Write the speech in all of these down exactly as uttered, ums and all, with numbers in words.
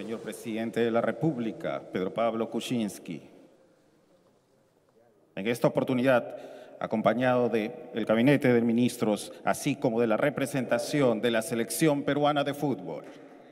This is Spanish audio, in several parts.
señor presidente de la República, Pedro Pablo Kuczynski. En esta oportunidad, acompañado del Gabinete de Ministros, así como de la representación de la Selección Peruana de Fútbol.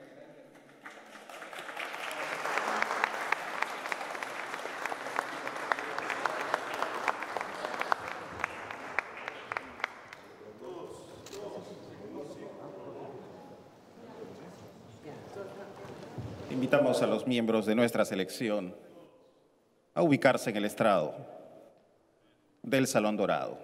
Invitamos a los miembros de nuestra selección a ubicarse en el estrado del Salón Dorado.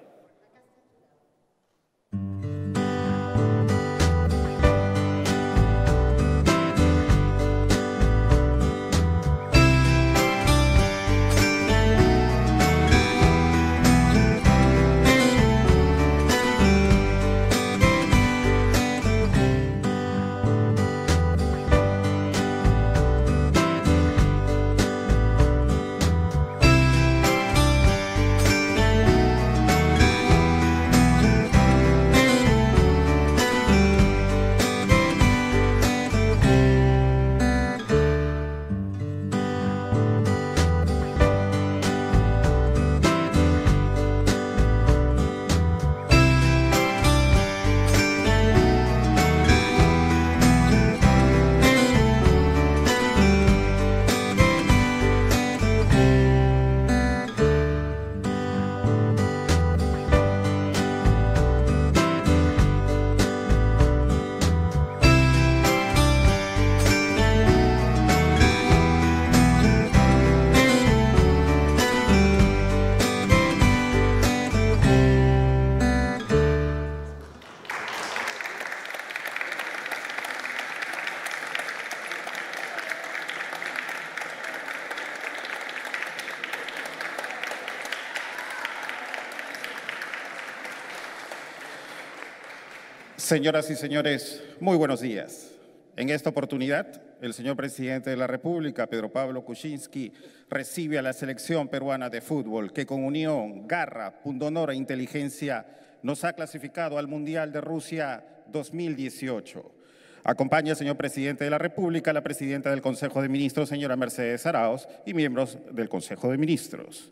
Señoras y señores, muy buenos días. En esta oportunidad, el señor presidente de la República, Pedro Pablo Kuczynski, recibe a la Selección Peruana de Fútbol, que con unión, garra, pundonor e inteligencia nos ha clasificado al Mundial de Rusia dos mil dieciocho. Acompaña al señor presidente de la República, la presidenta del Consejo de Ministros, señora Mercedes Arauz, y miembros del Consejo de Ministros.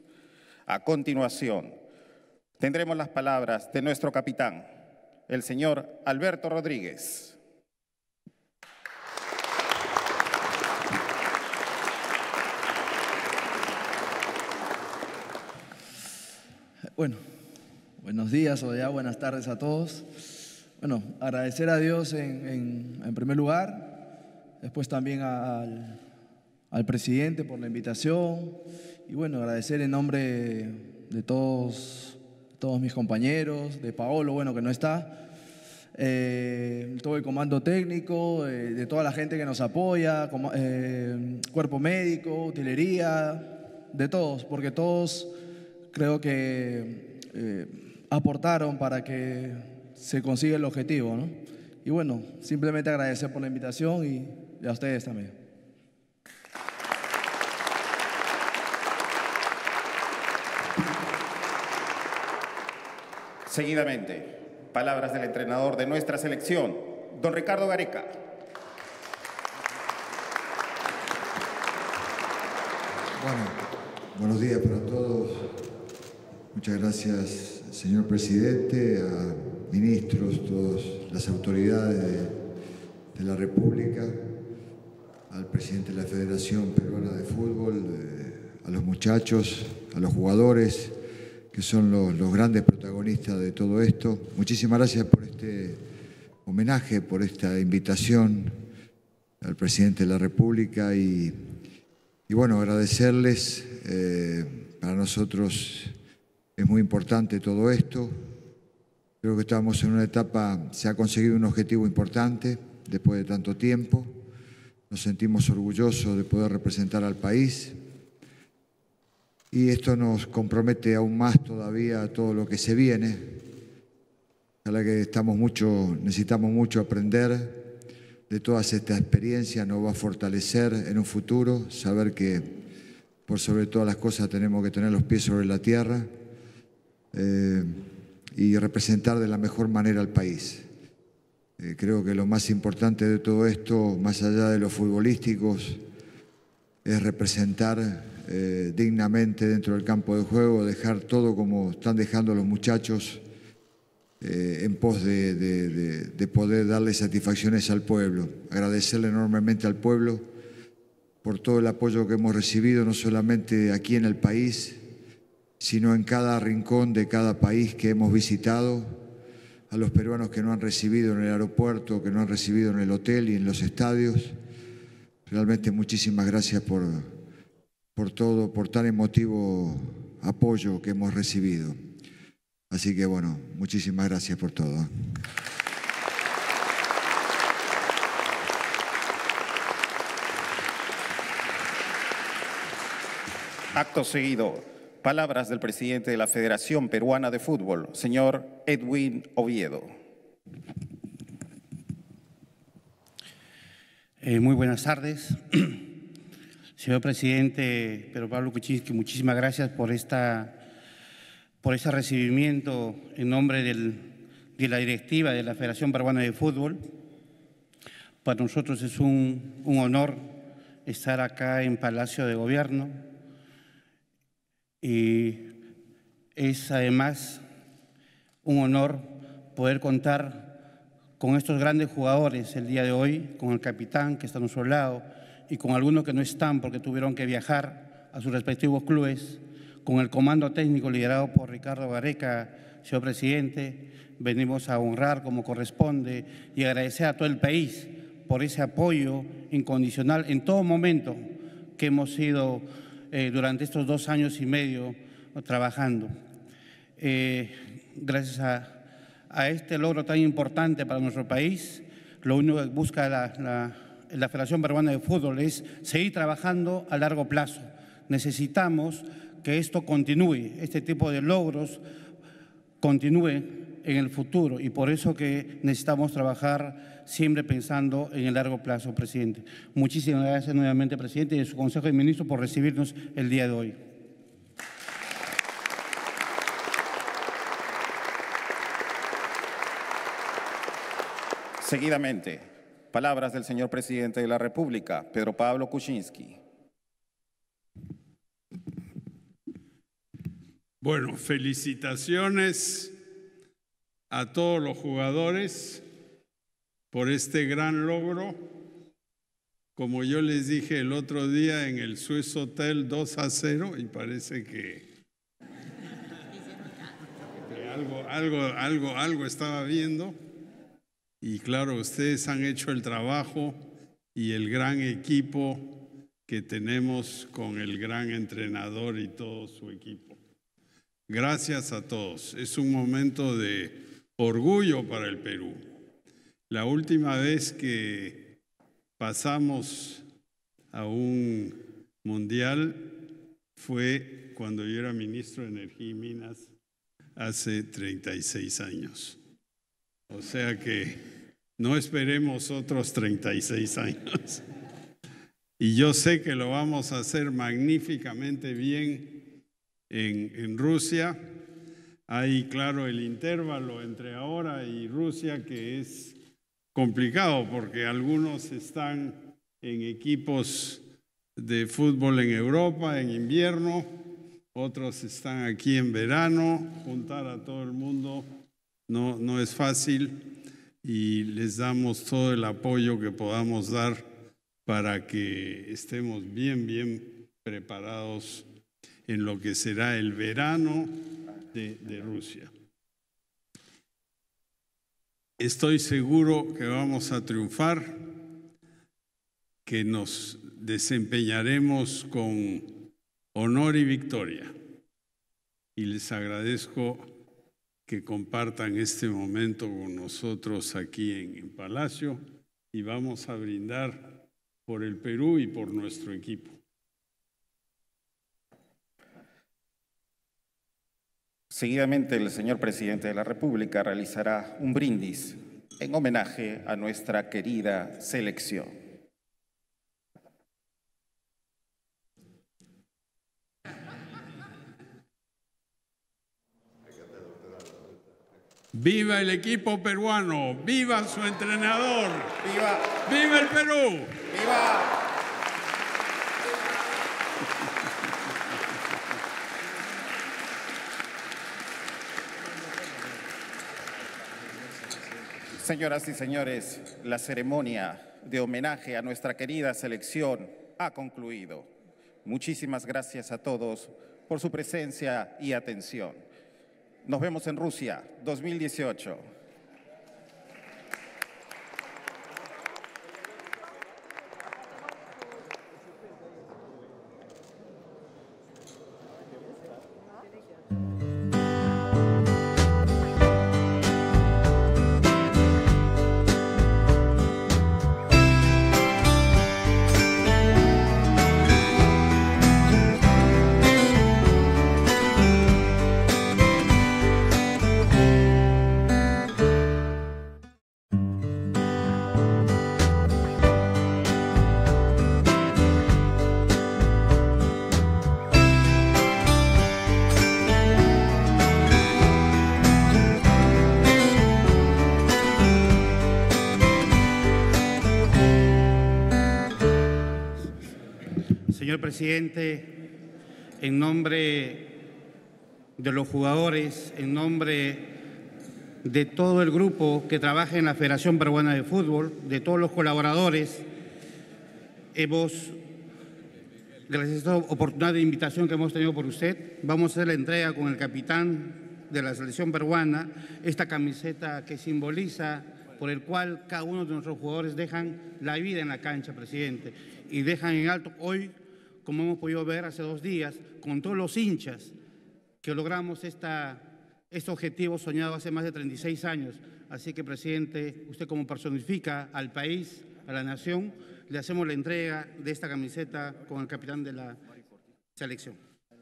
A continuación, tendremos las palabras de nuestro capitán, el señor Alberto Rodríguez. Bueno, buenos días o ya buenas tardes a todos. Bueno, agradecer a Dios en, en, en primer lugar, después también al, al presidente por la invitación y bueno, agradecer en nombre de todos, todos mis compañeros, de Paolo, bueno, que no está, eh, todo el comando técnico, eh, de toda la gente que nos apoya, como, eh, cuerpo médico, utilería, de todos, porque todos creo que eh, aportaron para que se consiga el objetivo, ¿no? Y bueno, simplemente agradecer por la invitación y, y a ustedes también. Seguidamente, palabras del entrenador de nuestra selección, don Ricardo Gareca. Bueno, buenos días para todos. Muchas gracias, señor presidente, a ministros, todas las autoridades de, de la República, al presidente de la Federación Peruana de Fútbol, eh, a los muchachos, a los jugadores, que son los, los grandes protagonistas de todo esto. Muchísimas gracias por este homenaje, por esta invitación al presidente de la República y, y bueno, agradecerles. Eh, para nosotros es muy importante todo esto. Creo que estamos en una etapa, se ha conseguido un objetivo importante después de tanto tiempo. Nos sentimos orgullosos de poder representar al país. Y esto nos compromete aún más todavía a todo lo que se viene. Ojalá que estamos mucho, necesitamos mucho aprender de todas estas experiencias, nos va a fortalecer en un futuro, saber que por sobre todas las cosas tenemos que tener los pies sobre la tierra eh, y representar de la mejor manera al país. Eh, creo que lo más importante de todo esto, más allá de los futbolísticos, es representar eh, dignamente dentro del campo de juego, dejar todo como están dejando los muchachos eh, en pos de, de, de, de poder darle satisfacciones al pueblo. Agradecerle enormemente al pueblo por todo el apoyo que hemos recibido, no solamente aquí en el país, sino en cada rincón de cada país que hemos visitado, a los peruanos que nos han recibido en el aeropuerto, que nos han recibido en el hotel y en los estadios. Realmente muchísimas gracias por, por todo, por tan emotivo apoyo que hemos recibido. Así que bueno, muchísimas gracias por todo. Acto seguido, palabras del presidente de la Federación Peruana de Fútbol, señor Edwin Oviedo. Eh, muy buenas tardes. Señor presidente Pedro Pablo Kuczynski, muchísimas gracias por, esta, por este recibimiento en nombre del, de la directiva de la Federación Peruana de Fútbol. Para nosotros es un, un honor estar acá en Palacio de Gobierno. Y es además un honor poder contar con estos grandes jugadores el día de hoy, con el capitán que está a nuestro lado y con algunos que no están porque tuvieron que viajar a sus respectivos clubes, con el comando técnico liderado por Ricardo Gareca. Señor presidente, venimos a honrar como corresponde y agradecer a todo el país por ese apoyo incondicional en todo momento que hemos sido Eh, durante estos dos años y medio trabajando. Eh, gracias a, a este logro tan importante para nuestro país, lo único que busca la, la, la Federación Peruana de Fútbol es seguir trabajando a largo plazo. Necesitamos que esto continúe, este tipo de logros continúe en el futuro y por eso que necesitamos trabajar siempre pensando en el largo plazo, presidente. Muchísimas gracias nuevamente, presidente, y a su Consejo de Ministros por recibirnos el día de hoy. Seguidamente, palabras del señor presidente de la República, Pedro Pablo Kuczynski. Bueno, felicitaciones a todos los jugadores por este gran logro. Como yo les dije el otro día en el Swiss Hotel, dos a cero, y parece que, que algo, algo, algo, algo estaba viendo. Y claro, ustedes han hecho el trabajo y el gran equipo que tenemos con el gran entrenador y todo su equipo. Gracias a todos. Es un momento de orgullo para el Perú. La última vez que pasamos a un mundial fue cuando yo era ministro de Energía y Minas hace treinta y seis años. O sea que no esperemos otros treinta y seis años. Y yo sé que lo vamos a hacer magníficamente bien en, en Rusia. Hay, claro, el intervalo entre ahora y Rusia que es complicado porque algunos están en equipos de fútbol en Europa en invierno, otros están aquí en verano. Juntar a todo el mundo no, no es fácil y les damos todo el apoyo que podamos dar para que estemos bien, bien preparados en lo que será el verano de, de Rusia. Estoy seguro que vamos a triunfar, que nos desempeñaremos con honor y victoria. Y les agradezco que compartan este momento con nosotros aquí en, en Palacio y vamos a brindar por el Perú y por nuestro equipo. Seguidamente, el señor presidente de la República realizará un brindis en homenaje a nuestra querida selección. ¡Viva el equipo peruano! ¡Viva su entrenador! ¡Viva! ¡Viva el Perú! ¡Viva! Señoras y señores, la ceremonia de homenaje a nuestra querida selección ha concluido. Muchísimas gracias a todos por su presencia y atención. Nos vemos en Rusia dos mil dieciocho. Señor presidente, en nombre de los jugadores, en nombre de todo el grupo que trabaja en la Federación Peruana de Fútbol, de todos los colaboradores, hemos, gracias a esta oportunidad de invitación que hemos tenido por usted, vamos a hacer la entrega con el capitán de la selección peruana, esta camiseta que simboliza, por el cual cada uno de nuestros jugadores dejan la vida en la cancha, presidente, y dejan en alto hoy, como hemos podido ver hace dos días, con todos los hinchas que logramos esta, este objetivo soñado hace más de treinta y seis años. Así que, presidente, usted como personifica al país, a la nación, le hacemos la entrega de esta camiseta con el capitán de la selección.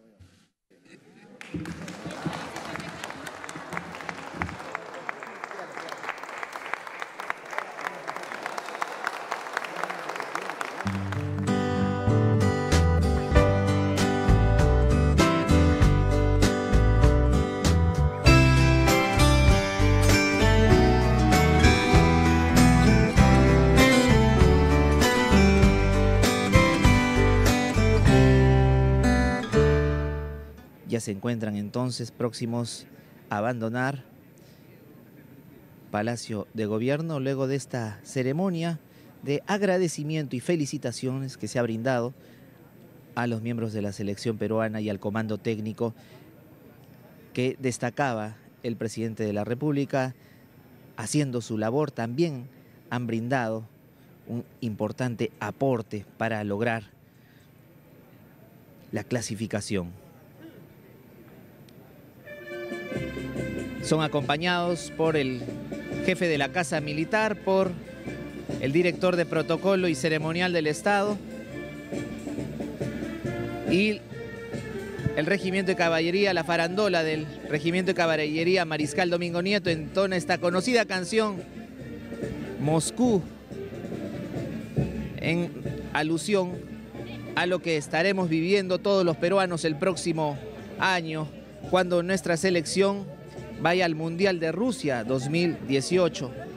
Ya se encuentran entonces próximos a abandonar Palacio de Gobierno luego de esta ceremonia de agradecimiento y felicitaciones que se ha brindado a los miembros de la selección peruana y al comando técnico que destacaba el presidente de la República. Haciendo su labor también han brindado un importante aporte para lograr la clasificación. Son acompañados por el jefe de la Casa Militar, por el director de Protocolo y Ceremonial del Estado y el Regimiento de Caballería, la farandola del Regimiento de Caballería Mariscal Domingo Nieto entona esta conocida canción Moscú, en alusión a lo que estaremos viviendo todos los peruanos el próximo año, cuando nuestra selección vaya al Mundial de Rusia dos mil dieciocho.